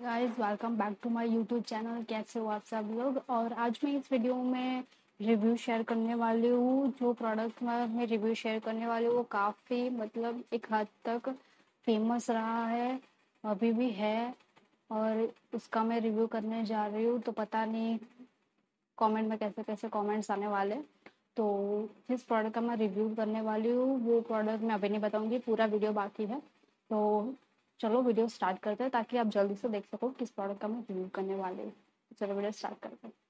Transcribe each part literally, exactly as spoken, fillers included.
Guys welcome back to my YouTube channel. कैसे हो आप सब लोग। और आज मैं इस वीडियो में रिव्यू शेयर करने वाली हूँ। जो प्रोडक्ट मैं रिव्यू शेयर करने वाली हूँ वो काफ़ी मतलब एक हद तक फेमस रहा है, अभी भी है, और उसका मैं रिव्यू करने जा रही हूँ। तो पता नहीं कमेंट में कैसे कैसे कमेंट्स आने वाले। तो जिस प्रोडक्ट का मैं रिव्यू करने वाली हूँ वो प्रोडक्ट मैं अभी नहीं बताऊँगी, पूरा वीडियो बाकी है। तो चलो वीडियो स्टार्ट करते हैं ताकि आप जल्दी से देख सको किस प्रोडक्ट का मैं रिव्यू करने वाली हूँ। चलो वीडियो स्टार्ट करते हैं।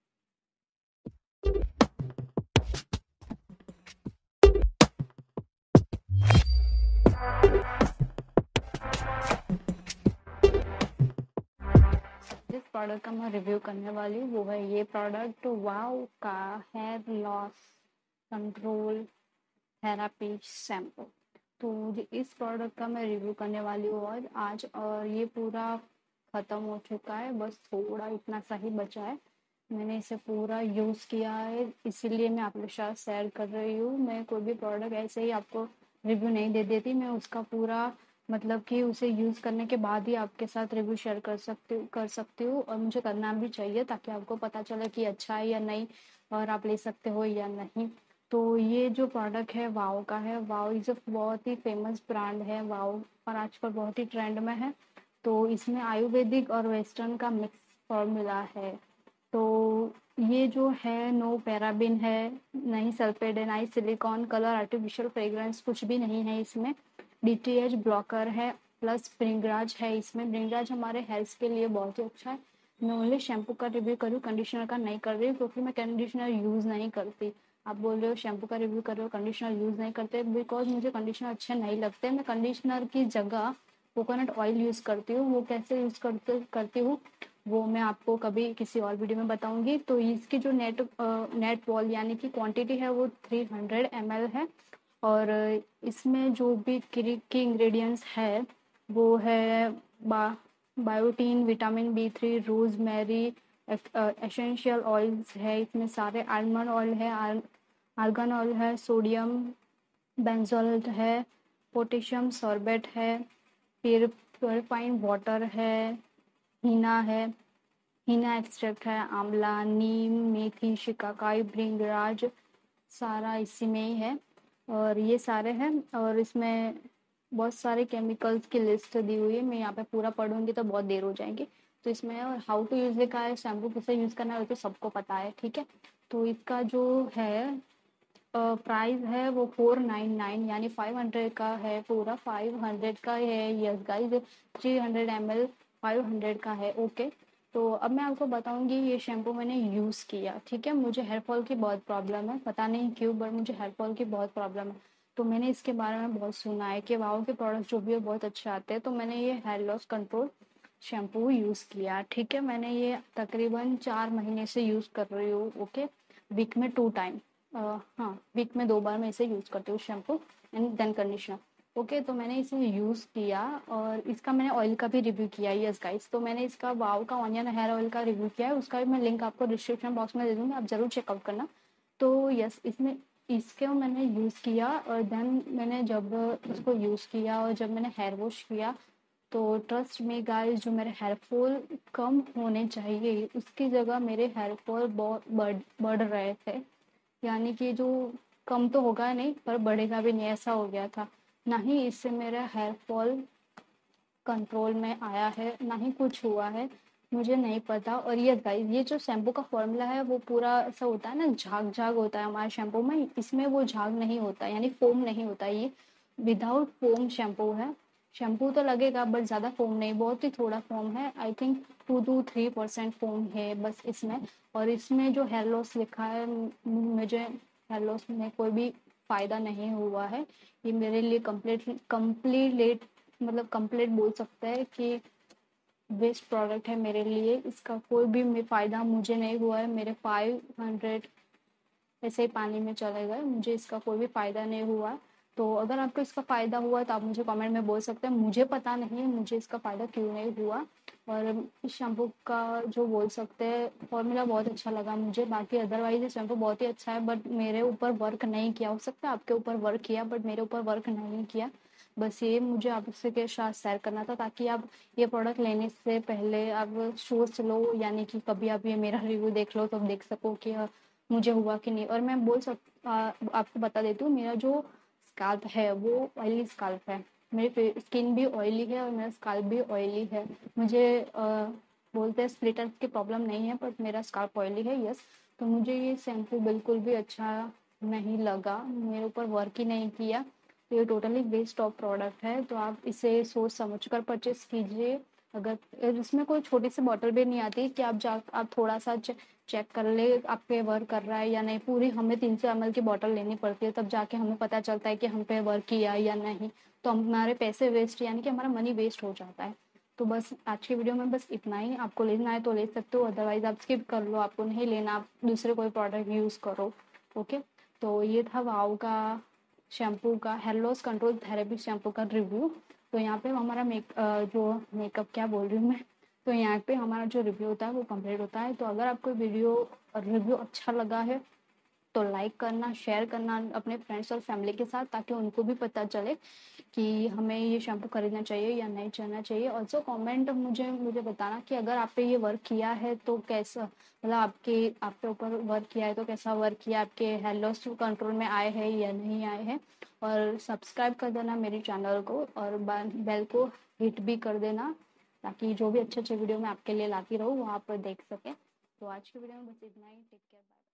जिस प्रोडक्ट का मैं रिव्यू करने वाली हूँ वो है ये प्रोडक्ट, वाव का hair loss control therapy shampoo. तो ये- इस प्रोडक्ट का मैं रिव्यू करने वाली हूँ और आज, और ये पूरा ख़त्म हो चुका है, बस थोड़ा इतना सा ही बचा है। मैंने इसे पूरा यूज़ किया है, इसीलिए मैं आपके साथ शेयर कर रही हूँ। मैं कोई भी प्रोडक्ट ऐसे ही आपको रिव्यू नहीं दे देती, मैं उसका पूरा मतलब कि उसे यूज़ करने के बाद ही आपके साथ रिव्यू शेयर कर सकती हूँ कर सकती हूँ और मुझे करना भी चाहिए ताकि आपको पता चले कि अच्छा है या नहीं, और आप ले सकते हो या नहीं। तो ये जो प्रोडक्ट है वाओ का है। वाओ इज़ अ बहुत ही फेमस ब्रांड है वाओ, और आजकल बहुत ही ट्रेंड में है। तो इसमें आयुर्वेदिक और वेस्टर्न का मिक्स फॉर्मूला है। तो ये जो है नो पैराबिन है, नहीं सल्फेट है, ना ही सिलिकॉन कलर आर्टिफिशियल फ्रेग्रेंस, कुछ भी नहीं है इसमें। डीटीएच ब्लॉकर है, प्लस ब्रिंगराज है इसमें। ब्रिंगराज हमारे हेल्थ के लिए बहुत ही अच्छा है। मैं ओनली शैम्पू का रिव्यू करूँ, कंडीशनर का नहीं कर रही हूँ क्योंकि मैं कंडीशनर यूज़ नहीं करती। आप बोल रहे हो शैम्पू का रिव्यू कर रहे हो, कंडीशनर यूज़ नहीं करते, बिकॉज मुझे कंडीशनर अच्छे नहीं लगते। मैं कंडीशनर की जगह कोकोनट ऑयल यूज़ करती हूँ। वो कैसे यूज़ करते करती हूँ वो मैं आपको कभी किसी और वीडियो में बताऊंगी। तो इसकी जो नेट नेट वॉल यानी कि क्वांटिटी है वो थ्री हंड्रेड एम एल है। और इसमें जो भी की इंग्रेडिएंट्स है वो है बा biotin, vitamin B three, rosemary, essential oils है इसमें सारे, आलमंड ऑयल है, आर्गन ऑयल है, सोडियम बेंजोलेट है, पोटेशियम सॉर्बेट है, फिर प्योरीफाइंग वाटर है, हीना है, हीना एक्सट्रैक्ट है, आंवला, नीम, मेथी, शिकाकाई, भृंगराज, सारा इसी में ही है। और ये सारे हैं, और इसमें बहुत सारे केमिकल्स की लिस्ट दी हुई है। मैं यहाँ पे पूरा पढ़ूंगी तो बहुत देर हो जाएंगी। तो इसमें और हाउ टू यूज़ लिखा है, शैम्पू किसे यूज़ करना है वो तो सबको पता है, ठीक है। तो इसका जो है प्राइस है वो फोर नाइन नाइन यानी फाइव हंड्रेड का है, पूरा फाइव हंड्रेड का है। Yes guys, three hundred M L five hundred का है। ओके, तो अब मैं आपको बताऊंगी ये शैम्पू मैंने यूज़ किया, ठीक है। मुझे हेयर फॉल की बहुत प्रॉब्लम है, पता नहीं क्यों, बट मुझे हेयर फॉल की बहुत प्रॉब्लम है। तो मैंने इसके बारे में बहुत सुना है कि वाओ के प्रोडक्ट जो भी है बहुत अच्छे आते हैं। तो मैंने ये hair loss control shampoo use किया, ठीक है। मैंने ये तकरीबन चार महीने से यूज़ कर रही हूँ। ओके, वीक में टू टाइम, हाँ वीक में दो बार मैं इसे यूज़ करती हूँ, shampoo and then conditioner. Okay, तो मैंने इसे यूज़ किया और इसका मैंने ऑयल का भी रिव्यू किया है। यस गाइस, तो मैंने इसका वाव का ऑनियन हेयर ऑयल का रिव्यू किया है, उसका भी मैं लिंक आपको डिस्क्रिप्शन बॉक्स में दे दूँगी, आप ज़रूर चेकआउट करना। तो यस, इसमें इसके मैंने यूज़ किया और देन मैंने जब इसको यूज़ किया और जब मैंने हेयर वॉश किया तो ट्रस्ट मी गाइस, जो मेरे हेयर फॉल कम होने चाहिए उसकी जगह मेरे हेयर फॉल बहुत बढ़ बढ़ रहे थे। यानी कि जो कम तो होगा नहीं पर बढ़ेगा भी नहीं, ऐसा हो गया था। ना ही इससे मेरा हेयर फॉल कंट्रोल में आया है, ना ही कुछ हुआ है, मुझे नहीं पता। और ये गाइस, ये जो शैम्पू का फॉर्मूला है वो पूरा ऐसा होता है ना, झाग झाग होता है हमारे शैम्पू में, इसमें वो झाग नहीं होता, यानी फोम नहीं होता। ये विदाउट फोम शैम्पू है। शैम्पू तो लगेगा बट ज़्यादा फोम नहीं, बहुत ही थोड़ा फोम है, I think two two three percent foam है बस इसमें। और इसमें जो हेयर लॉस लिखा है, मुझे हेयर लॉस में कोई भी फ़ायदा नहीं हुआ है। ये मेरे लिए कम्प्लीट कम्प्लीट मतलब कंप्लीट बोल सकते हैं कि वेस्ट प्रोडक्ट है मेरे लिए। इसका कोई भी फ़ायदा मुझे नहीं हुआ है। मेरे फाइव हंड्रेड ऐसे ही पानी में चले गए, मुझे इसका कोई भी फ़ायदा नहीं हुआ। तो अगर आपको इसका फ़ायदा हुआ तो आप मुझे कमेंट में बोल सकते हैं, मुझे पता नहीं है मुझे इसका फ़ायदा क्यों नहीं हुआ। और इस शैम्पू का जो बोल सकते हैं फॉर्मूला बहुत अच्छा लगा मुझे। बाकी अदरवाइज ये शैम्पू बहुत ही अच्छा है बट मेरे ऊपर वर्क नहीं किया। हो सकता है आपके ऊपर वर्क किया बट मेरे ऊपर वर्क नहीं किया। बस ये मुझे आपसे के साथ शेयर करना था, ताकि आप ये प्रोडक्ट लेने से पहले आप सोच लो, यानी कि कभी आप ये मेरा रिव्यू देख लो तो देख सको कि हाँ, मुझे हुआ कि नहीं। और मैं बोल सक आ, आपको बता देती हूँ, मेरा जो स्काल्प है वो ऑयली स्काल्प है, मेरी स्किन भी ऑयली है और मेरा स्काल्प भी ऑयली है। मुझे आ, बोलते हैं स्प्लिटर की प्रॉब्लम नहीं है, बट मेरा स्काल्प ऑयली है, यस। तो मुझे ये शैम्पू बिल्कुल भी अच्छा नहीं लगा, मेरे ऊपर वर्क ही नहीं किया। तो ये टोटली वेस्ट ऑफ प्रोडक्ट है, तो आप इसे सोच समझ कर परचेस कीजिए। अगर इसमें कोई छोटी सी बॉटल भी नहीं आती कि आप जा आप थोड़ा सा चे, चेक कर ले आप पे वर्क कर रहा है या नहीं, पूरी हमें तीन सौ एम एल की बॉटल लेनी पड़ती है, तब जाके हमें पता चलता है कि हम पे वर्क किया या नहीं। तो हमारे पैसे वेस्ट, यानी कि हमारा मनी वेस्ट हो जाता है। तो बस आज की वीडियो में बस इतना ही। आपको लेना है तो ले सकते हो, अदरवाइज आप स्किप कर लो। आपको नहीं लेना, आप दूसरे कोई प्रोडक्ट यूज़ करो। ओके, तो ये था वाव का शैम्पू का hair loss control therapy shampoo का रिव्यू। तो यहाँ पे हमारा मेक जो मेकअप क्या बोल रही हूँ मैं, तो यहाँ पे हमारा जो रिव्यू होता है वो कंप्लीट होता है। तो अगर आपको वीडियो रिव्यू अच्छा लगा है तो लाइक करना, शेयर करना अपने फ्रेंड्स और फैमिली के साथ, ताकि उनको भी पता चले कि हमें ये शैम्पू खरीदना चाहिए या नहीं करना चाहिए। ऑल्सो कमेंट मुझे मुझे बताना कि अगर आप पे ये वर्क किया है तो कैसा, मतलब आपके आप पे ऊपर वर्क किया है तो कैसा वर्क किया, आपके हेयर लॉस कंट्रोल में आए हैं या नहीं आए हैं। और सब्सक्राइब कर देना मेरे चैनल को, और बेल को हिट भी कर देना, ताकि जो भी अच्छे अच्छे वीडियो मैं आपके लिए लाती रहूँ वो आप देख सकें। तो आज की वीडियो में बस इतना ही। Take care, bye.